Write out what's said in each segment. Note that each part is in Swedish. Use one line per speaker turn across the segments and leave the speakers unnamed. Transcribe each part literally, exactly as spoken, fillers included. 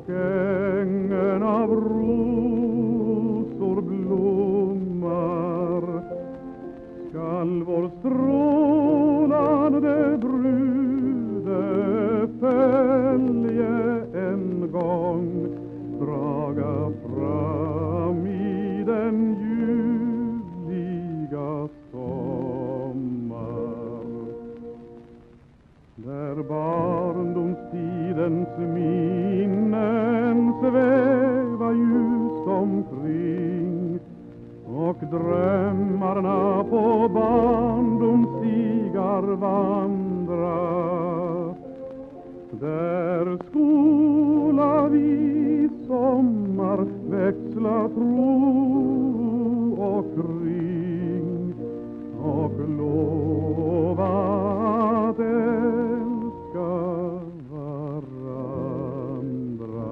och ängen av rosor blommar, skall vår strålande brudefölje en gång draga fram i den ljuvliga sommar, där barndomstidens minnen sväva ljust omkring och drömmarna på barndomsstigar vandra, där skola vi sommar växla tro och kring och lova att älska varandra,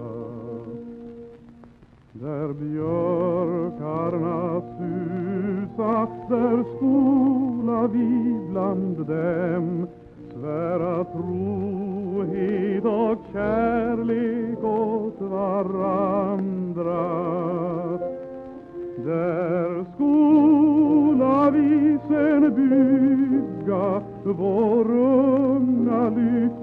där björkarna susa, där skola vi bland dem svära trohet och kärlek åt varandra, där skola vi sen bygga vår unga lycka